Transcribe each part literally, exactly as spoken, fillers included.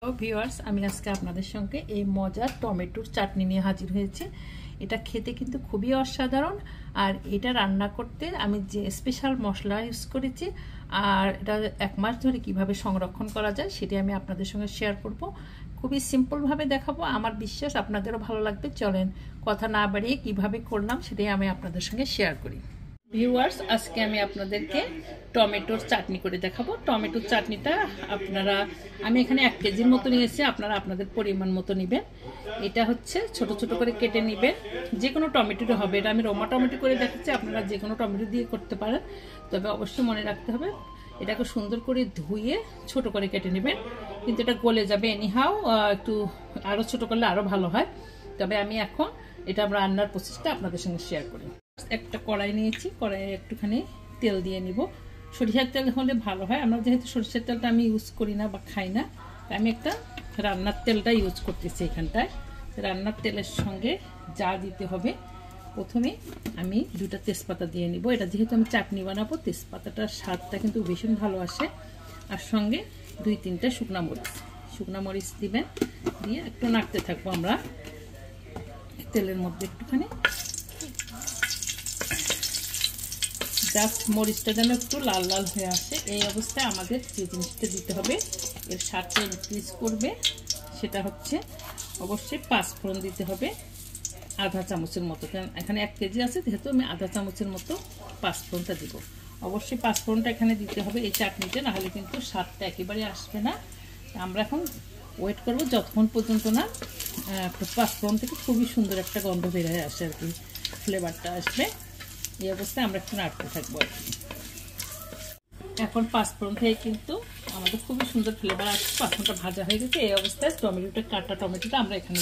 Viewers, আমি আজকে আপনাদের সঙ্গে এই মজার টমেটোর চাটনি নিয়ে হাজির হয়েছে। এটা খেতে কিন্তু খুবই অসাধারণ, আর এটা রান্না করতে আমি যে স্পেশাল মশলা ইউজ করেছি আর এটা এক মাস ধরে কিভাবে সংরক্ষণ করা যায় সেটা আমি আপনাদের সঙ্গে শেয়ার করব। খুবই সিম্পলভাবে দেখাবো, আমার বিশ্বাস আপনাদেরও ভালো লাগবে। চলেন কথা না বাড়িয়ে কিভাবে করলাম সেটাই আমি আপনাদের সঙ্গে শেয়ার করি। ভিউয়ার্স, আজকে আমি আপনাদেরকে টমেটোর চাটনি করে দেখাবো। টমেটোর চাটনিটা আপনারা আমি এখানে এক কেজির মতো নিয়েছি, আপনারা আপনাদের পরিমাণ মতো নেবেন। এটা হচ্ছে ছোট ছোট করে কেটে নেবেন, যে কোনো টমেটোটা হবে। এটা আমি রোমা টমেটো করে দেখাচ্ছি, আপনারা যে কোনো টমেটো দিয়ে করতে পারেন, তবে অবশ্যই মনে রাখতে হবে এটাকে সুন্দর করে ধুয়ে ছোট করে কেটে নেবেন। কিন্তু এটা গলে যাবে এনিহাও, একটু আরও ছোট করলে আরও ভালো হয়। তবে আমি এখন এটা আমরা রান্নার প্রসেসটা আপনাদের সঙ্গে শেয়ার করি। একটা কড়াই নিয়েছি, কড়াইয়ে একটুখানি তেল দিয়ে নিব। সরিষার তেল হলে ভালো হয়, আমরা যেহেতু সরিষার তেলটা আমি ইউজ করি না বা খাই না, আমি একটা রান্নার তেলটা ইউজ করতেছি এখানটায়। রান্নার তেলের সঙ্গে যা দিতে হবে, প্রথমে আমি দুটা তেজপাতা দিয়ে নিব। এটা যেহেতু আমি চাটনি বানাবো, তেজপাতাটার স্বাদটা কিন্তু ভীষণ ভালো আসে। আর সঙ্গে দুই তিনটা শুকনা মরিচ শুকনা মরিচ দিবেন, দিয়ে একটু নাড়তে থাকবো আমরা তেলের মধ্যে একটুখানি। জাস্ট মরিচটা যেন একটু লাল লাল হয়ে আসে, এই অবস্থায় আমাদের যে জিনিসটা দিতে হবে এর স্বাদটা ইনক্রিজ করবে, সেটা হচ্ছে অবশ্যই পাঁচফোড়ন দিতে হবে আধা চামচের মতো। কারণ এখানে এক কেজি আছে, যেহেতু আমি আধা চামচের মতো পাঁচফোড়নটা দিব। অবশ্যই পাঁচফোড়নটা এখানে দিতে হবে এই চাটনিতে, নাহলে কিন্তু স্বাদটা একেবারে আসবে না। আমরা এখন ওয়েট করব যতক্ষণ পর্যন্ত না পাঁচফোড়ন থেকে খুবই সুন্দর একটা গন্ধ বের হয়ে আসে, আর কি ফ্লেভারটা আসবে। এই অবস্থায় আমরা একটু নাড়তে থাকবো আর কি। এখন পাঁচফোড়ন থেকে কিন্তু আমাদের খুবই সুন্দর ফ্লেভার আসছে, পাঁচফোড়নটা ভাজা হয়ে গেছে। এই অবস্থায় টমেটোটা কাটা টমেটোটা আমরা এখানে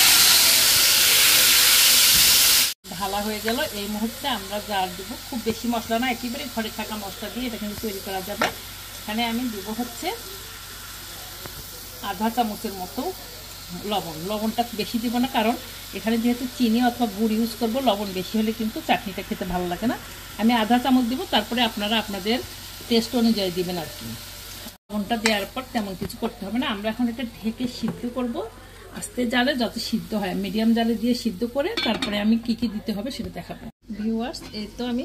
ঢালা হয়ে গেল। এই মুহূর্তে আমরা যা দেবো, খুব বেশি মশলা না, একেবারে ঘরে থাকা মশলা দিয়ে এটা কিন্তু তৈরি করা যাবে। এখানে আমি দেবো হচ্ছে আধা চামচের মতো লবণ। লবণটা বেশি দিব না, কারণ এখানে যেহেতু চিনি অথবা গুড় ইউজ করবো, লবণ বেশি হলে কিন্তু চাটনিটা খেতে ভালো লাগে না। আমি আধা চামচ দিব, তারপরে আপনারা আপনাদের টেস্ট অনুযায়ী দিবেন আর কি। লবণটা দেওয়ার পর তেমন কিছু করতে হবে না। আমরা এখন এটা ঢেকে সিদ্ধ করব আস্তে জালে, যত সিদ্ধ হয় মিডিয়াম জালে দিয়ে সিদ্ধ করে তারপরে আমি কি কি দিতে হবে সেটা দেখাবো। ভিউয়ার্স, এই তো আমি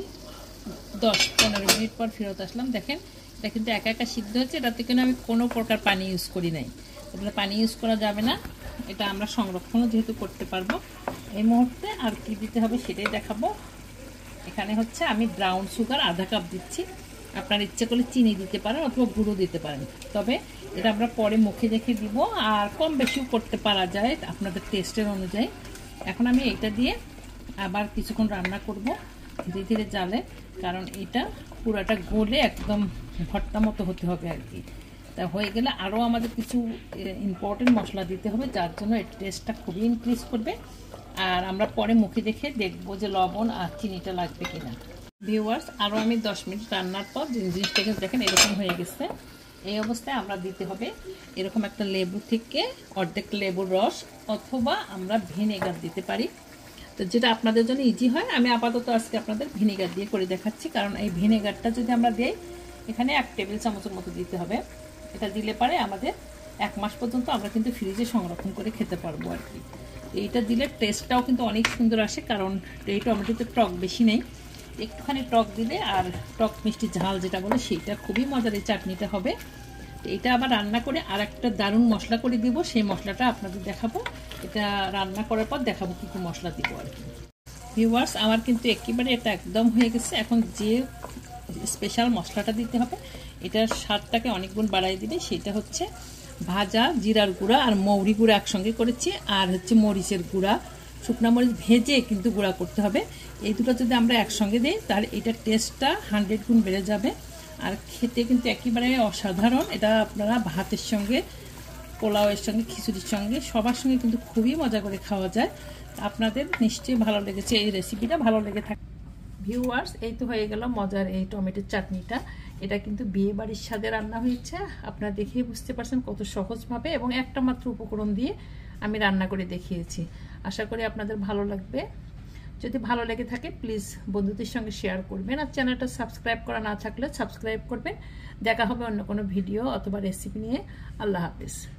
দশ পনেরো মিনিট পর ফেরত আসলাম। দেখেন এটা কিন্তু একা একা সিদ্ধ হচ্ছে, এটাতে কিন্তু আমি কোনো প্রকার পানি ইউজ করি নাই। এটা পানি ইউজ করা যাবে না, এটা আমরা সংরক্ষণও যেহেতু করতে পারবো। এই মুহূর্তে আর কি দিতে হবে সেটাই দেখাবো। এখানে হচ্ছে আমি ব্রাউন সুগার আধা কাপ দিচ্ছি, আপনার ইচ্ছে করলে চিনি দিতে পারেন অথবা গুঁড়ো দিতে পারেন, তবে এটা আমরা পরে মুখে দেখে দিব, আর কম বেশিও করতে পারা যায় আপনাদের টেস্টের অনুযায়ী। এখন আমি এটা দিয়ে আবার কিছুক্ষণ রান্না করব ধীরে ধীরে জালে, কারণ এটা পুরাটা গলে একদম ভর্তা মতো হতে হবে আর কি। তা হয়ে গেলে আরও আমাদের কিছু ইম্পর্টেন্ট মশলা দিতে হবে, যার জন্য এর টেস্টটা খুবই ইনক্রিজ করবে। আর আমরা পরে মুখে দেখে দেখবো যে লবণ আর চিনিটা লাগবে কিনা। ভিউয়ার্স, আরও আমি দশ মিনিট রান্নার পর জিনিসটাকে দেখেন এরকম হয়ে গেছে। এই অবস্থায় আমরা দিতে হবে এরকম একটা লেবু থেকে অর্ধেক লেবুর রস, অথবা আমরা ভিনেগার দিতে পারি, তো যেটা আপনাদের জন্য ইজি হয়। আমি আপাতত আজকে আপনাদের ভিনেগার দিয়ে করে দেখাচ্ছি, কারণ এই ভিনেগারটা যদি আমরা দিই, এখানে এক টেবিল চামচের মতো দিতে হবে। এটা দিলে পারে আমাদের এক মাস পর্যন্ত আমরা কিন্তু ফ্রিজে সংরক্ষণ করে খেতে পারবো আর কি। এইটা দিলে টেস্টটাও কিন্তু অনেক সুন্দর আসে, কারণ এই টমেটোতে টক বেশি নেই, একটুখানি টক দিলে আর টক মিষ্টি ঝাল যেটা বলে সেইটা খুবই মজার এই চাটনিটা হবে। এটা আবার রান্না করে আর একটা দারুণ মশলা করে দিব, সেই মশলাটা আপনাদের দেখাবো। এটা রান্না করার পর দেখাবো কী কী মশলা দিব আর কি। ভিউয়ার্স, আমার কিন্তু একেবারে এটা একদম হয়ে গেছে। এখন যে স্পেশাল মশলাটা দিতে হবে, এটার স্বাদটাকে অনেক গুণ বাড়াই দিবে, সেটা হচ্ছে ভাজা জিরার গুঁড়া আর মৌরি গুঁড়া একসঙ্গে করেছি, আর হচ্ছে মরিচের গুঁড়া, শুকনা মরিচ ভেজে কিন্তু গুঁড়া করতে হবে। এই দুটো যদি আমরা একসঙ্গে দিই, তাহলে এটার টেস্টটা হান্ড্রেড গুণ বেড়ে যাবে, আর খেতে কিন্তু একেবারে অসাধারণ। এটা আপনারা ভাতের সঙ্গে, পোলাওয়ের সঙ্গে, খিচুড়ির সঙ্গে, সবার সঙ্গে কিন্তু খুবই মজা করে খাওয়া যায়। আপনাদের নিশ্চয়ই ভালো লেগেছে, এই রেসিপিটা ভালো লেগে থাকে। ভিউয়ার্স, এই তো হয়ে গেল মজার এই টমেটোর চাটনিটা। এটা কিন্তু বিয়ে বাড়ির স্বাদে রান্না হয়েছে, আপনারা দেখেই বুঝতে পারছেন কত সহজভাবে এবং একটা মাত্র উপকরণ দিয়ে আমি রান্না করে দেখিয়েছি। আশা করি আপনাদের ভালো লাগবে। যদি ভালো লেগে থাকে প্লিজ বন্ধুদের সঙ্গে শেয়ার করবেন, আর চ্যানেলটা সাবস্ক্রাইব করা না থাকলে সাবস্ক্রাইব করবেন। দেখা হবে অন্য কোনো ভিডিও অথবা রেসিপি নিয়ে। আল্লাহ হাফেজ।